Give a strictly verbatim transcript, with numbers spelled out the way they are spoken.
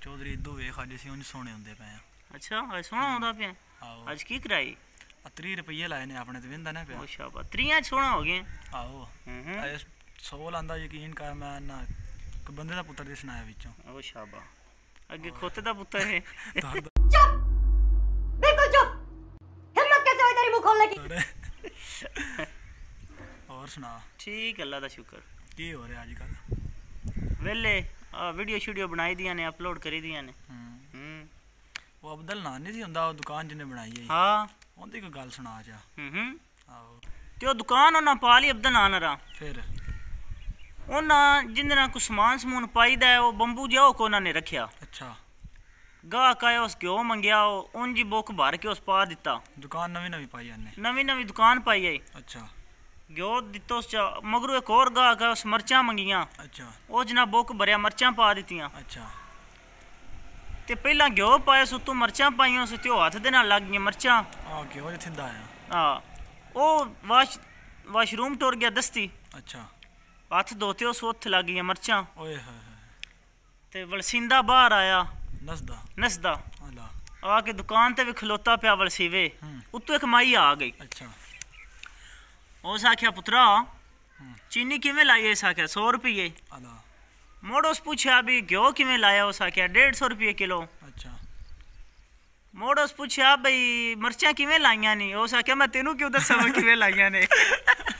चौधरी इदू वेख अज असीं उंज सोने होंदे पे आ। अच्छा अज सोना होंदा पे आहो अज की कराई त्रीह रुपये लाए ने अपने ते विंदा ना पे। अच्छा त्रीह सोना हो गए। आहो अज सौ लांदा यकीन कर मैं ना कोई बंदे दा पुत्तर दी सनाया विचों। ओ शाबा अगे खोते दा पुत्तर है। चुप बिल्कुल चुप हिम्मत कैसे हुई तेरी मुंह खोलने की। और सुना ठीक अल्लाह दा शुक्र। की हो रहा आजकल वेले वीडियो शीडियो बनाई दियां ने अपलोड करी दियां ने। हम्म वो अब्दुल नान नहीं सी हुंदा वो दुकान जिन्ने बनाई है। हां उनदी कोई गल सुना जा। हम्म आहो ते ओ दुकान ओना पा ली अब्दुल नान रा फिर ओना जिंदे ना कुछ समान समून पाईदा है वो बंबू जिहा को उन्होंने रखिया। अच्छा गाहक आया उस घ्यो मंगया उंजी बुक भर के उस पा दिता। दुकान नवी नवी पाई अन्ने नवी नवी दुकान पाई है। अच्छा घ्यो दिता उस मगरू एक और गाहक उस मर्चा मंगिया। अच्छा वो जना बुक भरिया मर्चा पा दित्तियां। अच्छा ते पहला घ्यो पाया सुतों मर्चा पाइयां उस ते हाथ दे नाल लग गई मर्चा। हां घ्यो जे थिंदा आया। हां ओ वाश वाशरूम टुर गया दस्ती। अच्छा हाथ धोते उस उथ लग गई मर्चा। ओए होए ते वलसिंदा बाहर आया नसदा नसदा अल्लाह आके दुकान ते भी खलोता पिया वलसीवे उत्तों एक माई आ गई। अच्छा उस आख्या पुत्रा चीनी किवें लाई है। इस आख्या सौ रुपये। मोड़ उस पूछया भी घ्यो किवें लाया। उस आख्या डेढ़ सौ रुपये किलो। अच्छा मोड़ उस पूछया भाई मर्चा किवें लाइया नहीं। उस आख्या मैं तेनू क्यों दसा मैं किवें लाइया ने।